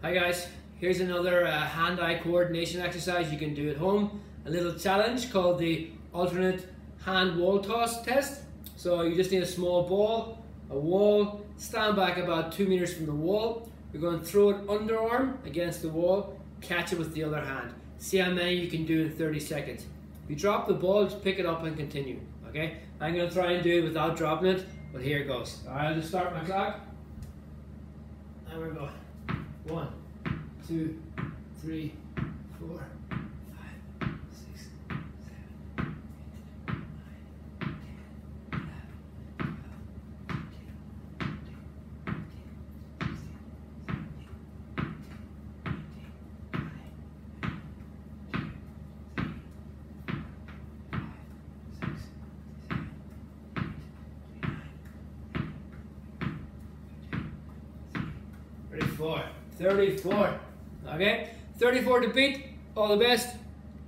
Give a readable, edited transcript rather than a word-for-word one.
Hi guys, here's another hand-eye coordination exercise you can do at home. A little challenge called the alternate hand wall toss test. So you just need a small ball, a wall, stand back about 2 meters from the wall. You're going to throw it underarm against the wall, catch it with the other hand. See how many you can do in 30 seconds. If you drop the ball, just pick it up and continue. Okay? I'm going to try and do it without dropping it, but here it goes. Alright, I'll just start my clock. And we're going. 1, 2, 3, 4, 5, 6, 7, 8, 9, 10, 11, 12, 34. Okay, 34 to beat. All the best.